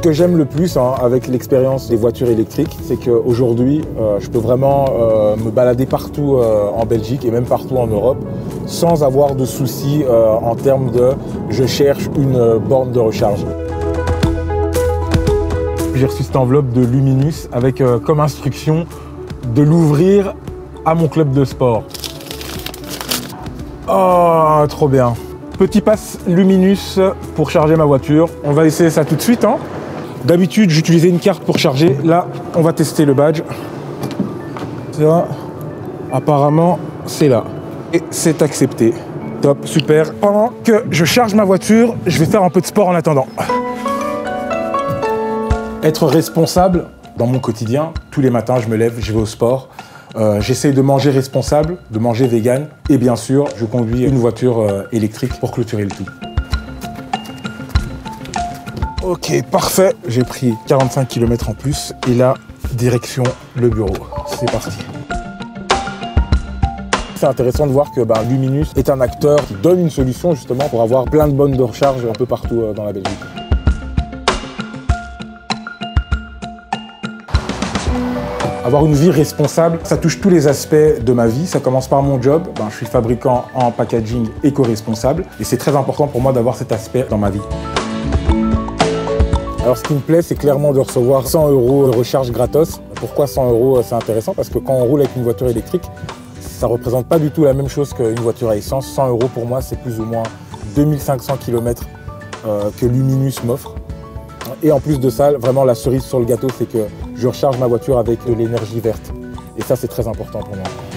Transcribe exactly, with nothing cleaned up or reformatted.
que j'aime le plus hein, avec l'expérience des voitures électriques, c'est qu'aujourd'hui, euh, je peux vraiment euh, me balader partout euh, en Belgique et même partout en Europe sans avoir de soucis euh, en termes de « je cherche une euh, borne de recharge ». J'ai reçu cette enveloppe de Luminus avec euh, comme instruction de l'ouvrir à mon club de sport. Oh, trop bien. Petit pass Luminus pour charger ma voiture. On va essayer ça tout de suite. Hein. D'habitude, j'utilisais une carte pour charger. Là, on va tester le badge. Ça, apparemment, c'est là. Et c'est accepté. Top, super. Pendant que je charge ma voiture, je vais faire un peu de sport en attendant. Être responsable dans mon quotidien. Tous les matins, je me lève, je vais au sport. Euh, J'essaye de manger responsable, de manger vegan. Et bien sûr, je conduis une voiture euh, électrique pour clôturer le tout. Ok, parfait. J'ai pris quarante-cinq kilomètres en plus. Et là, direction le bureau. C'est parti. C'est intéressant de voir que bah, Luminus est un acteur qui donne une solution justement pour avoir plein de bornes de recharge un peu partout euh, dans la Belgique. Avoir une vie responsable, ça touche tous les aspects de ma vie. Ça commence par mon job. Ben, je suis fabricant en packaging éco-responsable et c'est très important pour moi d'avoir cet aspect dans ma vie. Alors ce qui me plaît, c'est clairement de recevoir cent euros de recharge gratos. Pourquoi cent euros? C'est intéressant parce que quand on roule avec une voiture électrique, ça ne représente pas du tout la même chose qu'une voiture à essence. cent euros pour moi, c'est plus ou moins deux mille cinq cents kilomètres euh, que Luminus m'offre. Et en plus de ça, vraiment la cerise sur le gâteau, c'est que je recharge ma voiture avec de l'énergie verte. Et ça, c'est très important pour moi.